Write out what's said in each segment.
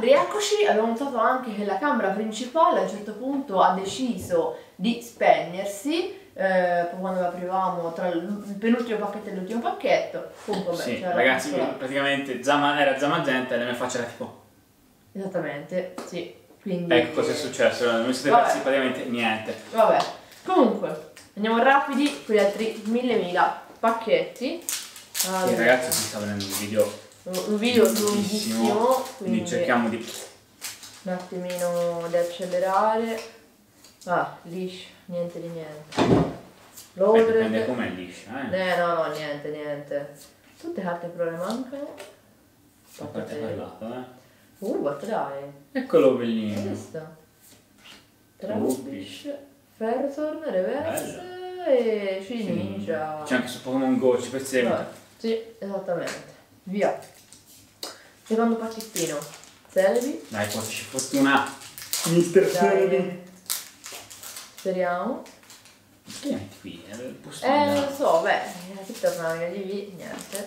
rieccoci, abbiamo notato anche che la camera principale a un certo punto ha deciso di spegnersi, quando la aprivamo tra il penultimo pacchetto e l'ultimo pacchetto. Comunque, sì, ragazzi, praticamente era Zamagenta e la mia faccia era tipo... Esattamente, sì. Quindi... Ecco cosa è successo, non siete persi praticamente niente. Vabbè, comunque, andiamo rapidi con gli altri 1000 pacchetti. Allora, sì, ragazzi, si sta vedendo un video lunghissimo, quindi cerchiamo di... un attimino di accelerare. Ah, liscio, niente di niente. Dipende com'è liscia, no, niente. Tutte carte però ne mancano. A parte parlato, guarda dai. Eccolo bellino. Questa. Trubbish, Ferrothorn, Reverse e Ninja. C'è anche su Pokémon Go, ci perseguita. Sì, esattamente. Via. Secondo pacchettino. Celebi. Dai, portaci fortuna. Mister Celebi. Speriamo. Che metti qui? Lo so, qui torna la mia DV, niente.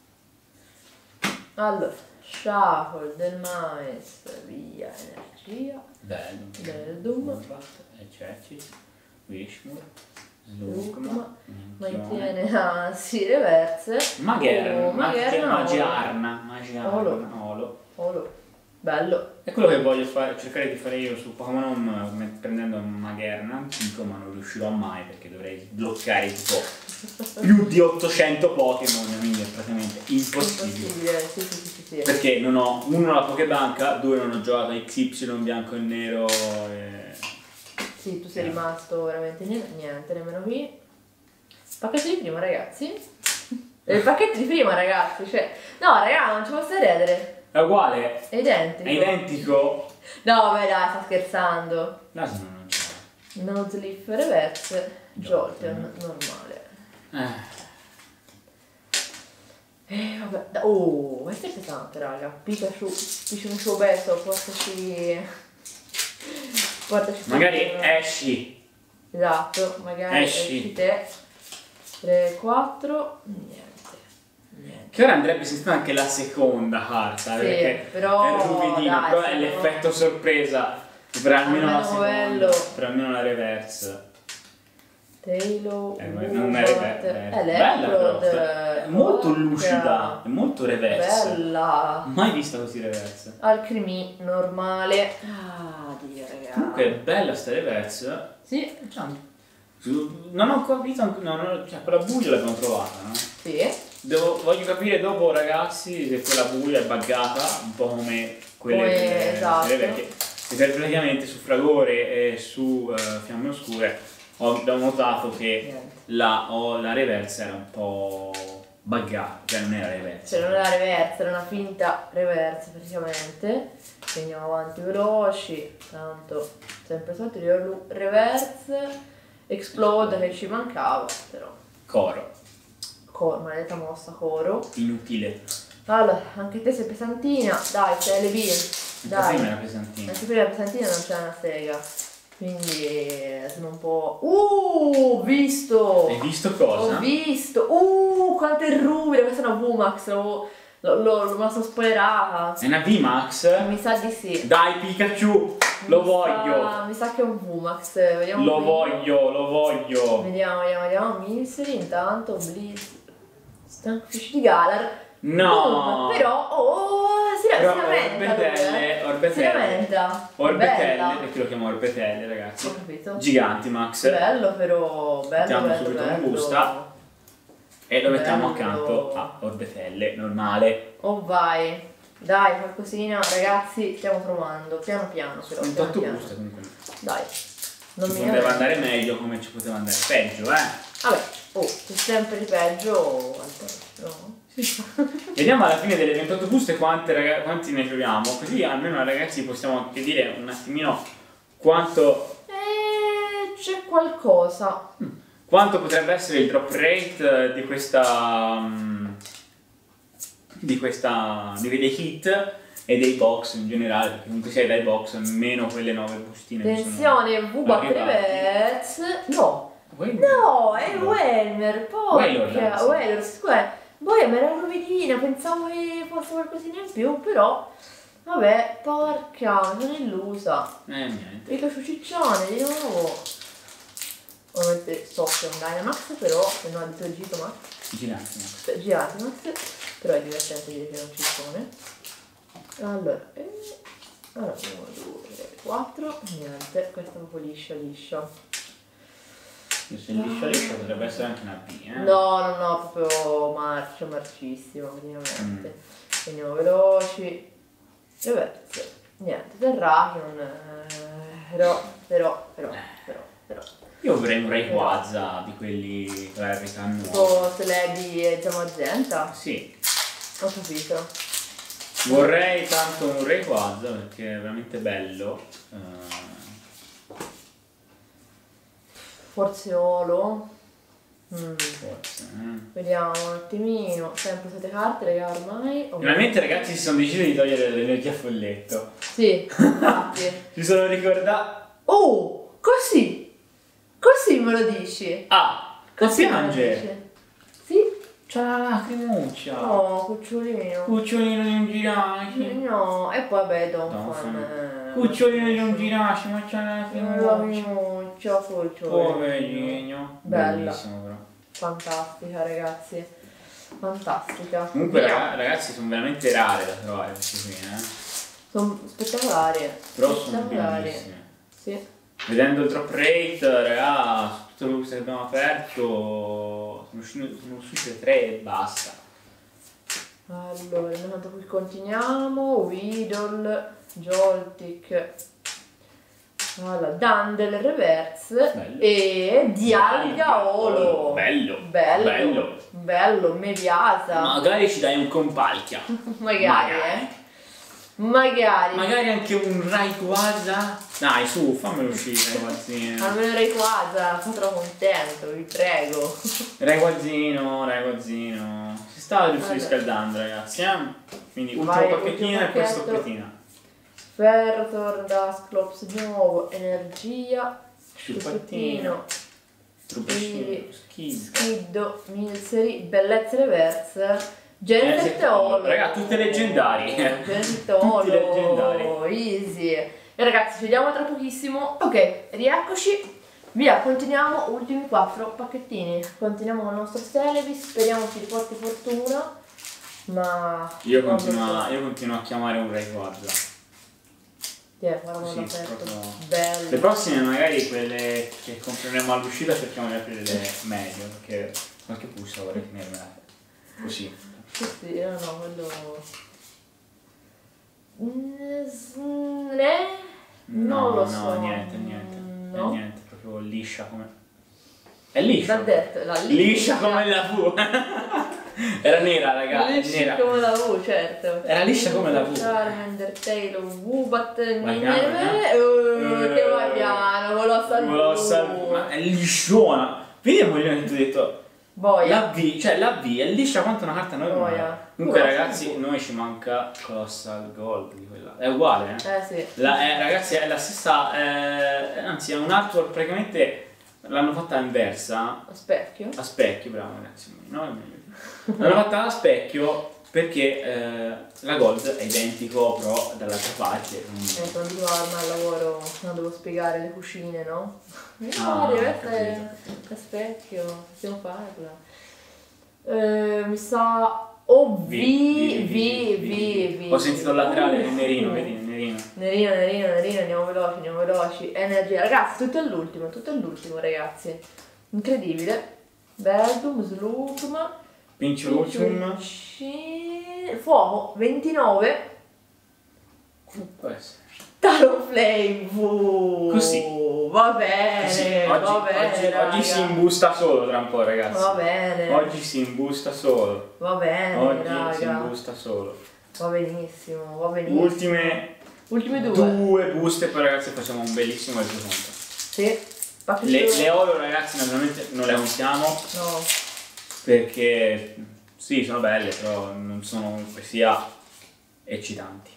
Allora, Shuffle del Mais, via, energia. Bello. Del Doom. Eccecis, Wishmore, Slugma. Mantiene anzi reverse. Magiarna. Olo. Bello. È quello che voglio cercare di fare io su Pokémon Home prendendo Magerna antico, ma non riuscirò mai perché dovrei sbloccare tipo più di 800 Pokémon, quindi è praticamente impossibile. Sì. Perché non ho, uno, la Pokébanca, due, non ho giocato a XY bianco e nero e... Sì, tu sei rimasto veramente niente, nemmeno qui. Pacchetto di prima, ragazzi. Il pacchetto di prima, ragazzi, cioè... No, raga, non ci posso credere. È uguale? È identico. È identico? No, vabbè, dai, sta scherzando. L'asino non c'è. Nozleaf reverse, Jolteon normale. Vabbè. Oh, questo è pesante, raga. Pikachu obeso, portaci magari esci. Esatto, magari esci te. 3, 4, niente. Che ora andrebbe sistemata anche la seconda carta, sì, perché però, è ruvidino, però è l'effetto sorpresa per almeno la seconda, per almeno la reverse. Tailo, non è reverse, è bella, è molto lucida, è molto reverse. Bella. Mai vista così reverse. Alcremie normale. Ah, Dio, ragazzi. Comunque è bella sta reverse. Sì. Non ho capito, cioè quella bugia l'abbiamo trovata, no? Sì. Voglio capire dopo, ragazzi, se quella buia è buggata, un po' come quelle esatto. perché praticamente su Fragore e su Fiamme Oscure abbiamo notato che la reverse era un po' buggata, cioè non era reverse. Cioè non era reverse, era una finta reverse praticamente. Quindi andiamo avanti veloci, tanto sempre sotto reverse, Explode che ci mancava, però. Coro, maledetta mossa Coro. inutile. Allora, anche te sei pesantina, dai, sei le B. Dai. Prima era pesantina. Anche prima pesantina non c'è una sega. Quindi sono un po'... ho visto! Hai visto cosa? Ho visto! Quanto è ruvida! Questa è una VMAX, me la sono spoilerata. È una VMAX? Mi sa di sì. Dai Pikachu! Lo voglio! Mi sa che è un VMAX. Vediamo. Lo voglio! Vediamo. Misery, intanto, Blizz. Stankfish di Galar. No! Però, si lamenta. Orbetelle, perché lo chiamo Orbetelle, ragazzi. Ho capito. Giganti Max. Bello però, mettiamo subito una busta e lo mettiamo accanto a Orbetelle, normale. Oh vai, dai, qualcosina, ragazzi, stiamo trovando, piano però. 28 buste comunque. Dai. Non ci poteva andare meglio come ci poteva andare peggio, Vabbè, c'è sempre di peggio, no? Vediamo alla fine delle 28 buste quanti ne troviamo, così almeno ragazzi possiamo anche dire un attimino quanto... c'è qualcosa. Quanto potrebbe essere il drop rate di dei hit e dei box in generale, perché comunque sia dai box meno quelle 9 bustine. Tensione, V4 reverse. No, è Welmer, porca. Welmer, scusa. Boia, ma era ruvidina, pensavo che fosse qualcosina in più, però Vabbè, porca, sono illusa. Niente. Rico ciccione di nuovo. Ovviamente so che è un Dynamax, però se no di Gigamax. Gigantamax, però è divertente dire che è un ciccione. Allora, 1, 2, 3, 4, niente, questa è proprio liscia. Se liscia potrebbe essere anche una B, eh? No, proprio marcissimo praticamente. Andiamo veloci. Reverse. Niente, Terrakion. Però. Io vorrei un Rayquaza di quelli con la RK nuova. Tipo Celebi e già Magenta? Sì. Ho capito. Vorrei tanto un Rayquaza perché è veramente bello. Forse Olo. Forse. Vediamo un attimino. Sempre 7 carte, raga, ormai. Finalmente ragazzi si sono decisi di togliere l'energia a folletto. Sì, infatti. Si sono ricordati. Oh, così me lo dici? Ah, Così me lo piange. dici? Sì. C'ha la lacrimuccia. Oh, cucciolino. Cucciolino di un giraci. No, e poi vabbè, Donphan. Cucciolino di un giraci, ma c'ha la lacrimuccia. Poverino. Bella. Bellissimo però. Fantastica, ragazzi. Fantastica. Comunque ragazzi sono veramente rare da trovare questi qui, Sono spettacolari. Però sono bellissime. Sì. Vedendo il drop rate, raga, su tutte le queste che abbiamo aperto, sono uscite 3 e basta. Allora, intanto qui continuiamo. Weedle, Joltik, allora, Dandel Reverse. Bello. E Dialga Olo. Bello, mi piace. Magari ci dai un Compalchia. Magari anche un Rayquaza. Dai, su, fammelo uscire, Rayquazino. Almeno Rayquaza, sono troppo contento, vi prego. Rayquazino. Si sta riscaldando, ragazzi, Quindi ultimo pacchettino e poi stoppettina. Ferrothorn, Dusclops di nuovo, Energia, Sciuppattino, Skiddo, Milseri, Bellezze Reverse, Genesect Olo. Raga, tutte leggendarie. Genesect Olo, tutti leggendari. Easy. E ragazzi, ci vediamo tra pochissimo. Ok, rieccoci. Via, continuiamo, ultimi 4 pacchettini. Continuiamo con il nostro Celebi, speriamo ci riporti fortuna. Ma io continuo a chiamare un Rayquaza. Bello. Le prossime magari quelle che compreremo all'uscita cerchiamo di aprire le meglio, perché qualche pulsa vorrei tenermela così. Sì, no, quello. Non lo so. Niente. No? Niente, proprio liscia come. È liscia. L'ha detto, liscia come la V. Era nera, ragazzi. Liscia come la V, certo. Era liscia come la V. Charmander, Taylor, Woobat, che vai piano, ma è lisciona. Vedi il modello che ti ho detto. Boia. La V è liscia quanto una carta normale. Boia. Comunque ragazzi, noi ci manca Colossal Gold di quella. È uguale, Sì. Ragazzi, è la stessa, anzi è un artwork praticamente. L'hanno fatta inversa. A specchio? A specchio, bravo ragazzi. No, è meglio. L'hanno fatta a specchio perché la Gold è identico però dall'altra parte. Quando dico al lavoro non devo spiegare le cucine, no? Capito. A specchio, possiamo farla. Mi sa V. Ho sentito il laterale del nerino, vedi il nerino. Nerino, andiamo veloci. Energia, ragazzi, tutto all'ultimo, ragazzi. Incredibile. Beldum, Slugma, Pinciuccium. Fuoco, 29. Può essere. Talonflame. Così. Va bene. Oggi si imbusta solo tra un po', ragazzi. Va bene. Oggi si imbusta solo. Va bene, Oggi raga. si imbusta solo. Va benissimo. Ultime 2 buste e poi ragazzi facciamo un bellissimo resoconto. Sì. Le oro ragazzi naturalmente non le contiamo. No. Perché sì, sono belle, però non sono sia eccitanti.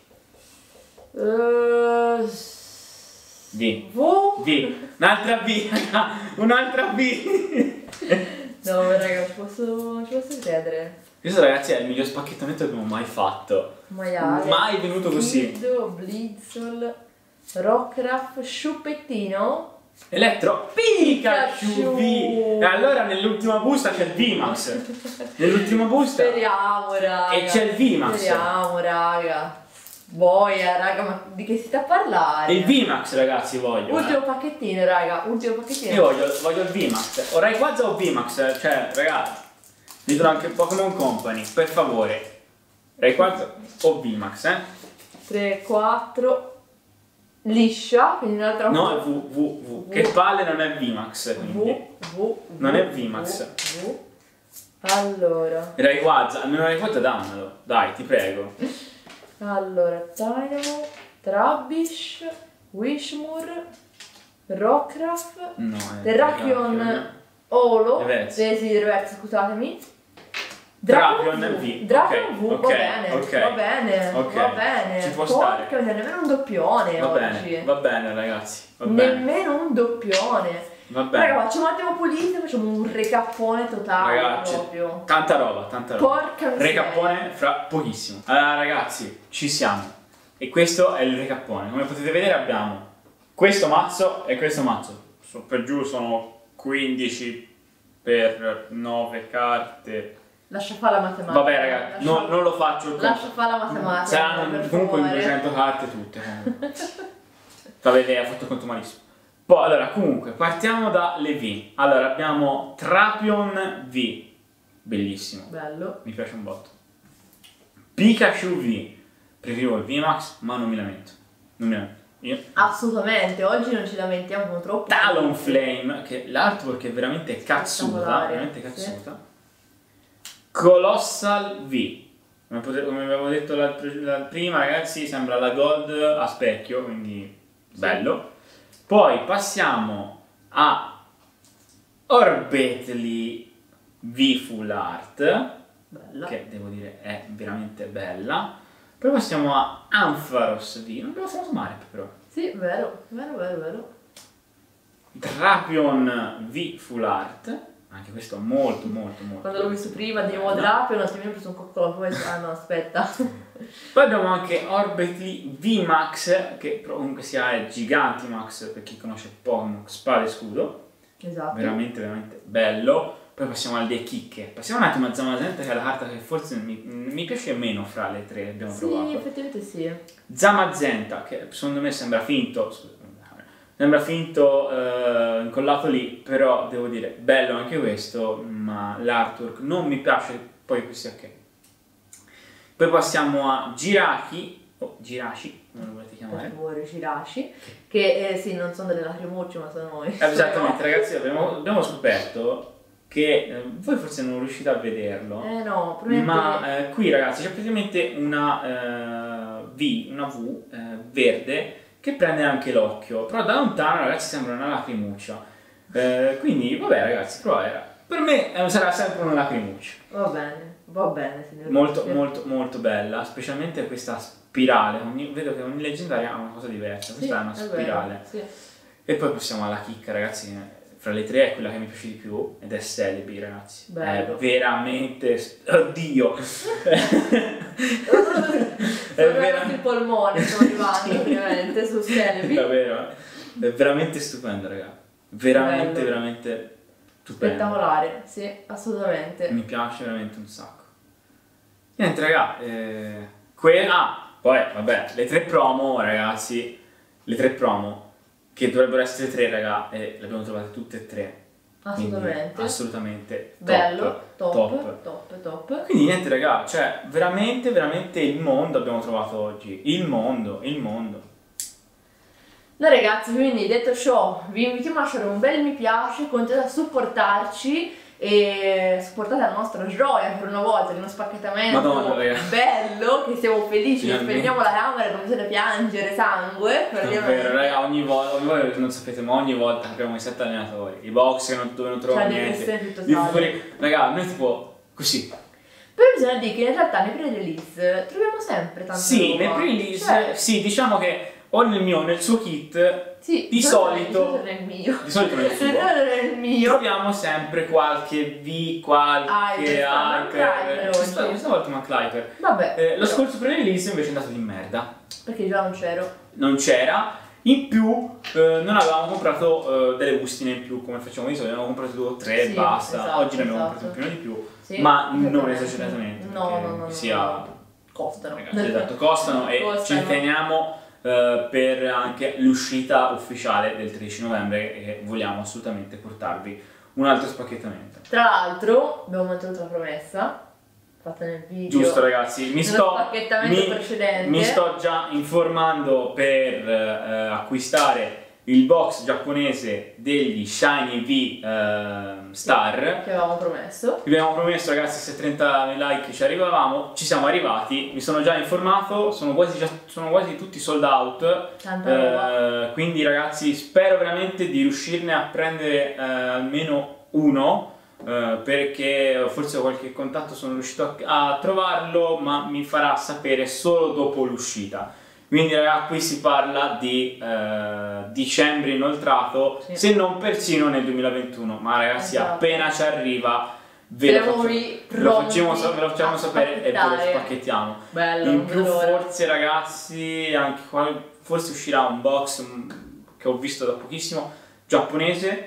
V. Un'altra V, un'altra V. No, raga, non ci posso credere. Questo ragazzi è il miglior spacchettamento che abbiamo mai fatto. Maiale. Mai venuto così. Kiddo, Blizzle, Rockruff, Sciuppettino. Elettro Pikachu V. E allora nell'ultima busta c'è il VMAX. Nell'ultima busta. Speriamo, raga. E c'è il VMAX. Speriamo, raga. Boia, raga, ma di che si sta a parlare? Il VMAX ragazzi voglio. Ultimo pacchettino, raga, ultimo pacchettino. Io voglio il VMAX. O Rayquaza o VMAX. Cioè, ragazzi, ditelo anche Pokémon Company, per favore. Rayquaza o VMAX, 3, 4. Liscia, quindi un'altra No, è V. Che palle non è VMAX, quindi. Non è VMAX. V. Allora. Rayquaza, almeno Rayquaza dammelo. Dai, ti prego. Allora, Dynamo, Trubbish, Wishmore, Rockruff, No, Terrakion Olo, Reverse. sì, reverse, scusatemi. Drapion V. Drapion V, Ok, va bene, ok, va bene, ok. va bene. Ci può Porca stare. miseria, nemmeno un doppione Va oggi. bene ragazzi, va bene. Nemmeno un doppione. Va bene. Raga, facciamo un attimo pulito e facciamo un recappone totale Ragazzi, proprio. tanta roba. Porca miseria. Recappone fra pochissimo. Allora ragazzi, ci siamo. E questo è il recappone. Come potete vedere abbiamo questo mazzo e questo mazzo. Per giù sono 15 per 9 carte. Lascia fare la matematica. Vabbè ragazzi, non lo faccio. Lascia fare la matematica. Saranno per comunque favore. 200 carte tutte. Vabbè, ha fatto il conto malissimo. Poi allora, comunque, partiamo dalle V. Allora, abbiamo Trapion V. Bellissimo. Bello. Mi piace un botto. Pikachu V. Preferivo il VMAX, ma non mi lamento. Io. Assolutamente, oggi non ci lamentiamo troppo. Talonflame, che l'artwork è veramente cazzuta. Spettacolare, Veramente cazzuta. Colossal V. Come avevo detto prima, ragazzi, sembra la Gold a specchio, quindi bello. Poi passiamo a Orbetly V Full Art, Bella. che devo dire è veramente bella. Poi passiamo a Ampharos V, non devo fare Smart però. Sì, vero. Drapion V Full Art, anche questo molto. Quando l'ho visto prima di nuovo Drapion, un attimino ho preso un coccolo, poi ah no, aspetta. Poi abbiamo anche Orbetly VMAX, che comunque sia è Gigantimax per chi conosce Pokémon Spada e Scudo. Esatto. Veramente bello. Poi passiamo alle chicche. Passiamo un attimo a Zamazenta, che è la carta che forse mi piace meno fra le tre che abbiamo trovato. Sì, effettivamente sì. Zamazenta, che secondo me sembra finto. Incollato lì, però devo dire bello anche questo, ma l'artwork non mi piace, poi questo è ok. Poi passiamo a Jirachi, o Jirachi, come lo volete chiamare? Per favore, Jirachi, che sì, non sono delle lacrimucce, ma sono noi. Esattamente, ragazzi, abbiamo scoperto che voi forse non riuscite a vederlo, No, probabilmente. ma qui ragazzi c'è praticamente una V verde che prende anche l'occhio, però da lontano ragazzi sembra una lacrimuccia, quindi vabbè ragazzi, però per me sarà sempre una lacrimuccia. Va bene, signor. Molto bella, specialmente questa spirale. Vedo che ogni leggendaria ha una cosa diversa, questa è una spirale. Sì. E poi passiamo alla chicca, ragazzi, fra le tre è quella che mi piace di più ed è Celebi, ragazzi. Bello. È veramente... Oddio! Sono veramente il polmone, sono arrivati ovviamente su Celebi. Davvero, è veramente stupendo, raga. Veramente stupendo. Spettacolare, sì, assolutamente. Mi piace veramente un sacco. Niente, raga, poi vabbè, le tre promo, ragazzi, che dovrebbero essere tre, raga, e le abbiamo trovate tutte e tre. Assolutamente. Quindi, assolutamente Bello, top. Quindi niente, raga, cioè veramente il mondo abbiamo trovato oggi. Il mondo. No ragazzi, quindi detto ciò, vi invitiamo a lasciare un bel mi piace, continuate a supportarci e supportate la nostra gioia per una volta di uno spacchettamento bello, che siamo felici, che spegniamo la camera e non bisogna piangere sangue. Davvero, raga, ogni volta, voi non sapete, ma ogni volta che abbiamo i 7 allenatori, i box dove non troviamo niente, raga, noi tipo così. Però bisogna dire che in realtà nei pre-release troviamo sempre tante Sì, nei pre-release, sì, diciamo che o nel suo kit, sì, di solito non è il mio. Di solito nel suo. Non è il mio. Troviamo sempre qualche V, qualche Hyper. Questa volta McLiper. Vabbè. Lo scorso pre-release invece è andato di merda. Perché già non c'ero. Non c'era. In più non avevamo comprato delle bustine in più come facciamo di solito, avevamo comprato 2 o 3 e Sì, basta. esatto, Oggi ne abbiamo esatto. comprato un pochino di più, Sì, ma non esattamente. esageratamente. No. Sia Costano. ragazzi, esatto, costano e ci teniamo per anche l'uscita ufficiale del 13 novembre e vogliamo assolutamente portarvi un altro spacchettamento. Tra l'altro abbiamo mantenuto la promessa fatta nel video. Giusto ragazzi, mi sto già informando per acquistare il box giapponese degli Shiny V Star. Che avevamo promesso. Vi abbiamo promesso ragazzi, se 30.000 like ci arrivavamo, ci siamo arrivati, mi sono già informato, sono quasi tutti sold out. Tanta roba. Quindi ragazzi spero veramente di riuscirne a prendere almeno uno. Perché forse qualche contatto sono riuscito a trovarlo, ma mi farà sapere solo dopo l'uscita. Quindi ragazzi, qui si parla di dicembre inoltrato, sì, se non persino nel 2021. Ma ragazzi, esatto, appena ci arriva ve lo facciamo sapere e ve lo spacchettiamo. Bello, in più forse ragazzi, anche qua, forse uscirà un box che ho visto da pochissimo, giapponese,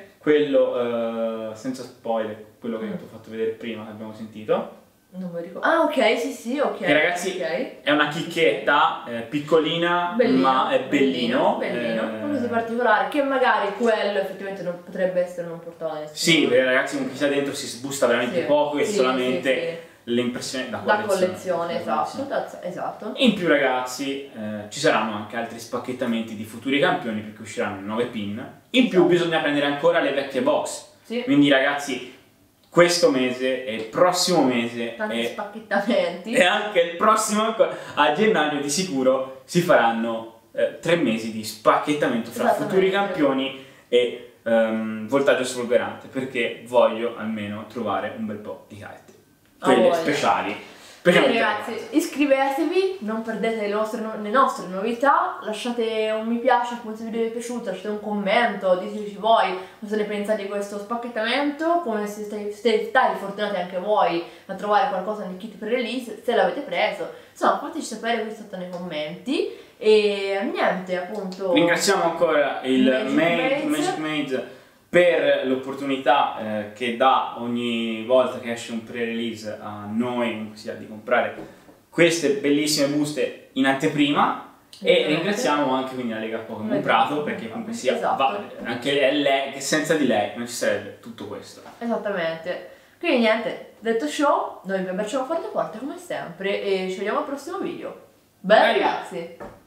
quello senza spoiler, quello che ti ho fatto vedere prima, che abbiamo sentito. Non mi ricordo. Ah, ok, sì, ok. E ragazzi, è una chicchetta piccolina, ma è bellino. Così particolare, che magari quello effettivamente non potrebbe essere non portato nessuno. Sì, ragazzi, con chi sta dentro si sbusta veramente poco e solamente l'impressione da collezione. Esatto. In più ragazzi, ci saranno anche altri spacchettamenti di futuri campioni perché usciranno 9 pin. In più bisogna prendere ancora le vecchie box. Sì. Quindi ragazzi, questo mese e il prossimo mese tanti spacchettamenti e anche il prossimo a gennaio di sicuro si faranno 3 mesi di spacchettamento tra futuri campioni e voltaggio spolverante, perché voglio almeno trovare un bel po' di carte, quelle speciali. Quindi ragazzi, iscrivetevi, non perdete le nostre novità, lasciate un mi piace se il video vi è piaciuto, lasciate un commento, diteci voi cosa ne pensate di questo spacchettamento, come siete stati fortunati anche voi a trovare qualcosa nel kit pre-release, se l'avete preso, insomma fateci sapere qui sotto nei commenti. E niente, appunto, ringraziamo ancora il Magic Made per l'opportunità che dà ogni volta che esce un pre-release a noi, sia di comprare queste bellissime buste in anteprima, e ringraziamo anche quindi la Lega Pokémon Prato, perché comunque sia anche lei, senza di lei non ci sarebbe tutto questo. Esattamente. Quindi niente, detto ciò, noi vi abbracciamo forte forte come sempre e ci vediamo al prossimo video. Bye ragazzi!